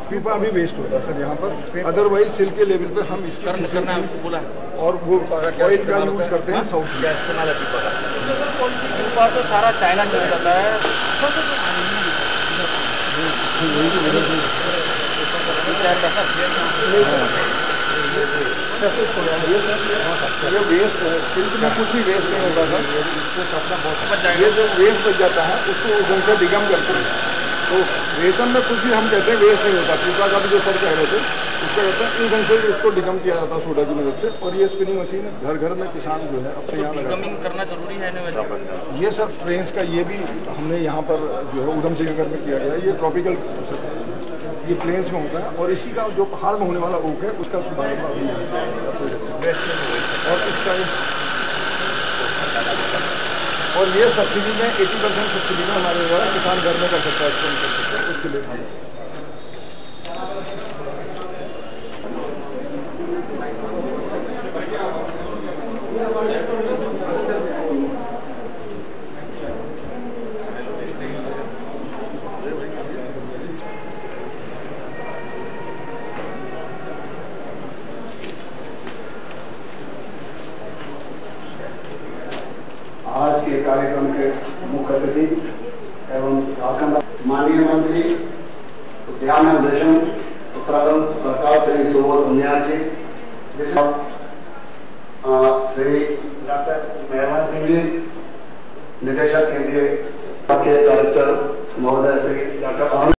पीपा अभी वेस्ट होता है सर यहाँ पर, अदरवाइज सिल्क के लेवल पे हम इसकी बोला और वो ऑयल का यूज करते हैं। साउथ क्या इस्तेमाल है पीपा का? पीपा तो सारा चाइना चला जाता है। ये वेस्ट है, सिल्क में कुछ भी वेस्ट नहीं होता था। ये जो वेस्ट बच जाता है उसको उधर से डिगम करते हैं, तो रेशम में कुछ भी हम कहते हैं वेस्ट नहीं होता। पीपा का भी जो सर कह रहे थे उसका कहते हैं ईंधन से इसको डिगम किया जाता है सोडा की मदद से। और ये स्पिनिंग मशीन घर घर में किसान जो है अपने यहाँ डिगमिंग करना जरूरी है। ये सर फ्रेंच का ये भी हमने यहाँ पर जो है उधम सिंह नगर में किया गया है। ये ट्रॉपिकल ये प्लेन्स में होता है और इसी का जो पहाड़ में होने वाला ओक है उसका शुभारंभ अभी और इसका और ये सब्सिडी में 80% सब्सिडी में हमारे द्वारा किसान घर में कर सकता है, उसके लिए आज के कार्यक्रम के मुख्य अतिथि एवं झारखंड माननीय मंत्री उद्यान रेशम उत्तराखंड सरकार श्री सुबोध उनियाल जी, श्री डॉक्टर मेहमान सिंह जी, निदेशक केंद्रीय के डायरेक्टर महोदय श्री डॉक्टर